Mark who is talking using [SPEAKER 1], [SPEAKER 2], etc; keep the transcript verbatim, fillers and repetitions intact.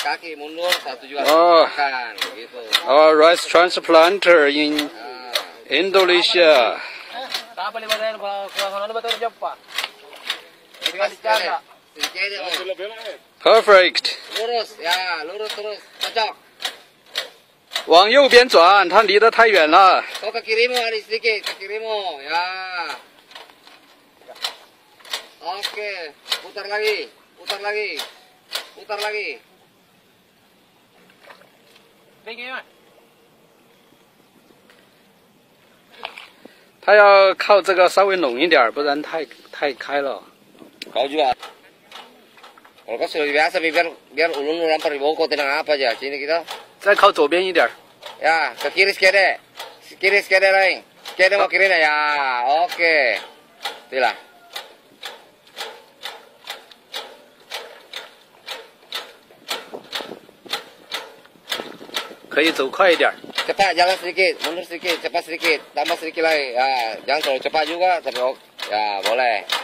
[SPEAKER 1] kaki mundur, satu juga
[SPEAKER 2] Oh.
[SPEAKER 1] makan, gitu.
[SPEAKER 2] Our rice transplanter in Indonesia. Perfect.
[SPEAKER 1] Lurus, ya, lurus terus, cocok.
[SPEAKER 2] 往右边转，它离得太远了。
[SPEAKER 1] Kau ke kirimu, ada sedikit, ke kirimu, ya. Oke, putar lagi, putar lagi, putar lagi.
[SPEAKER 2] 它要靠这个稍微拢一点，不然太太开了。
[SPEAKER 1] Kau juga. Kalau kau sudah biasa, biar biar ulun ulun pergi bawa kau tenang apa aja. Sini kita.
[SPEAKER 2] 再靠左边一点。
[SPEAKER 1] Ya, ke kiri sekede. Kiri sekede lain. Sekede mau kiri ya. Oke. Itulah.
[SPEAKER 2] 可以走快一点。
[SPEAKER 1] Cepat, jalan sedikit, mundur sedikit, cepat sedikit, tambah sedikit lagi. Ya, jangan terlalu cepat juga, tapi oke. Ya, boleh.